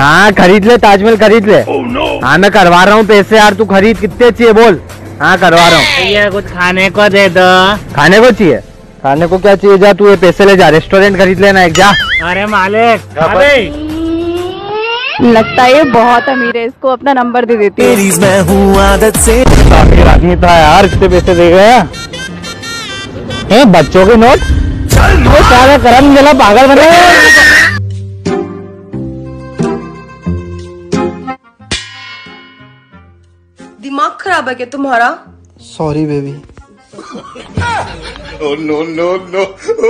हाँ खरीद ले, ताजमहल खरीद ले। हाँ मैं करवा रहा हूँ पैसे यार, तू खरीद, कितने चाहिए बोल। हाँ करवा रहा हूँ। ये कुछ खाने को दे दो। खाने को चाहिए? खाने को क्या चाहिए, जा तू ये पैसे ले जा, रेस्टोरेंट खरीद लेना एक, जा। अरे मालिक लगता है ये बहुत अमीर है, इसको अपना नंबर दे देती हूँ। मैं हूँ आदत से। अमीर आदमी था यार, कितने पैसे दे गया। बच्चों के नोट, वो सारा करम जला पागल बने। दिमाग खराब है क्या तुम्हारा? Sorry baby. No no no.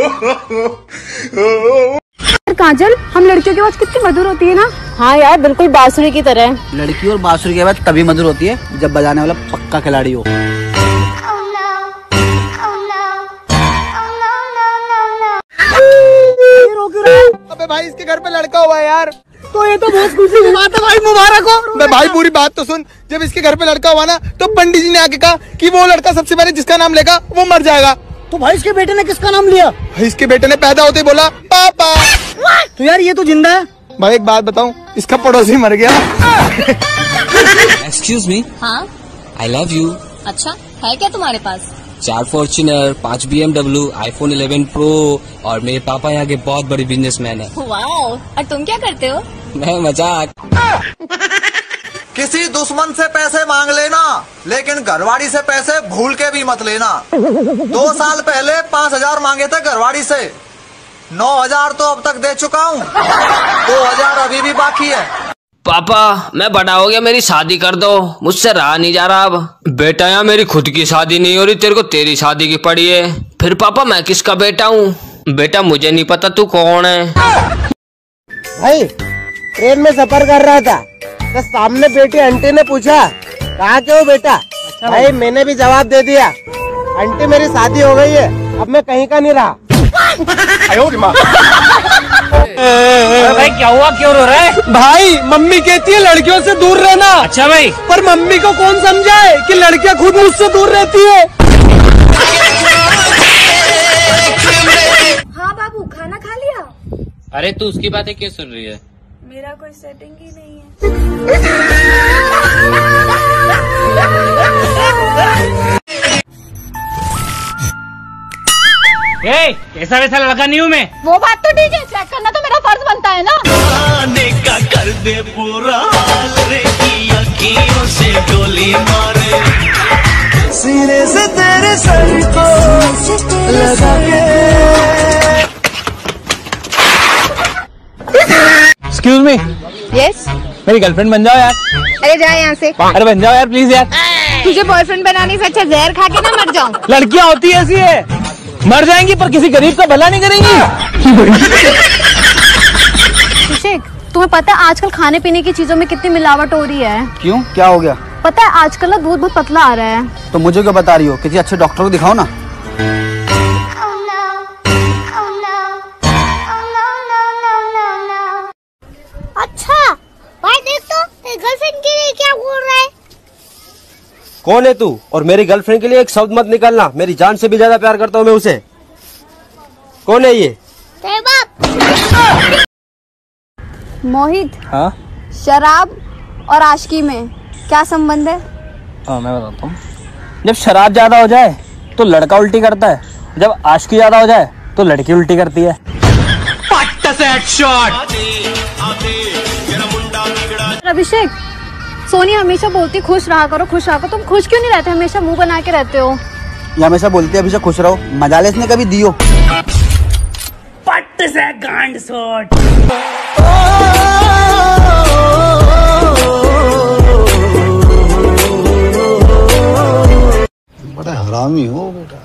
Kajal, हम लड़कियों की आवाज कितनी मधुर होती है ना। हाँ यार बिल्कुल बांसुरी की तरह। लड़की और बांसुरी की आवाज तभी मधुर होती है जब बजाने वाला पक्का खिलाड़ी हो। अबे भाई इसके घर पे लड़का हुआ है यार, तो ये तो बहुत खुशी की बात है भाई, मुबारक हो। मैं भाई पूरी बात तो सुन, जब इसके घर पे लड़का हुआ ना तो पंडित जी ने आके कहा कि वो लड़का सबसे पहले जिसका नाम लेगा वो मर जाएगा। तो भाई इसके बेटे ने किसका नाम लिया? भाई इसके बेटे ने पैदा होते ही बोला पापा। तो यार ये तो जिंदा है। भाई एक बात बताऊं, इसका पड़ोसी मर गया। Excuse me. हाँ आई लव यू। अच्छा है क्या तुम्हारे पास? 4 फॉर्च्यूनर, 5 BMW, iPhone 11 Pro और मेरे पापा यहाँ के बहुत बड़े बिजनेसमैन है। वाओ, और तुम क्या करते हो? मैं मजाक। किसी दुश्मन से पैसे मांग लेना, लेकिन घरवाड़ी से पैसे भूल के भी मत लेना। 2 साल पहले 5000 मांगे थे घरवाड़ी से, 9000 तो अब तक दे चुका हूँ, 2000 अभी भी बाकी है। पापा मैं बड़ा हो गया, मेरी शादी कर दो, मुझसे रहा नहीं जा रहा अब। बेटा यहाँ मेरी खुद की शादी नहीं हो रही, तेरे को तेरी शादी की पड़ी है। फिर पापा मैं किसका बेटा हूँ? बेटा मुझे नहीं पता तू कौन है। भाई ट्रेन में सफर कर रहा था तो सामने बेटी आंटी ने पूछा कहाँ के हो बेटा? अच्छा भाई मैंने भी जवाब दे दिया, आंटी मेरी शादी हो गई है, अब मैं कहीं का नहीं रहा। भाई क्या हुआ, क्यों रो रहा है? भाई मम्मी कहती है लड़कियों से दूर रहना। अच्छा भाई, पर मम्मी को कौन समझाए कि लड़कियां खुद मुझसे दूर रहती है। हाँ बाबू, खाना खा लिया? अरे तू उसकी बातें क्यों सुन रही है? मेरा कोई सेटिंग ही नहीं है। ऐसा वैसा लड़का नहीं हूँ मैं। वो बात तो ठीक है, चेक करना तो मेरा फर्ज बनता है ना। आने का कर दे पूरा हाल रे, की अखियों से गोली मारे, सीने से तेरे सर को लगा के। Excuse me. यस। मेरी गर्लफ्रेंड बन जाओ यार। अरे जा यहाँ से। अरे बन जाओ यार प्लीज यार। तुझे बॉयफ्रेंड बनाने से अच्छा जहर खा के ना मर जाऊं। लड़कियां होती ऐसी है, मर जाएंगी पर किसी गरीब का भला नहीं करेंगी। अभिषेक, तुम्हें पता है आजकल खाने पीने की चीजों में कितनी मिलावट हो रही है? क्यों, क्या हो गया? पता है आजकल ना दूध बहुत पतला आ रहा है। तो मुझे क्यों बता रही हो? किसी अच्छे डॉक्टर को दिखाओ ना। अच्छा भाई देख तो, तेरी गर्लफ्रेंड के लिए क्या बोल रहा है? कौन है तू? और मेरी गर्लफ्रेंड के लिए एक शब्द मत निकालना, मेरी जान से भी ज्यादा प्यार करता हूँ मैं उसे। कौन है ये? तेरे बाप। मोहित। हाँ? शराब और आशिकी में क्या संबंध है? मैं बताता हूँ। जब शराब ज्यादा हो जाए तो लड़का उल्टी करता है, जब आशिकी ज्यादा हो जाए तो लड़की उल्टी करती है। अभिषेक, सोनी हमेशा बोलती खुश रहा करो, खुश रहा करो। तुम खुश क्यों नहीं रहते? हमेशा मुंह बना के रहते हो। ये हमेशा बोलती है अभिषेक खुश रहो, मजाले इसने कभी दियो। पट से गांड शॉट। बड़ा हरामी हो बेटा।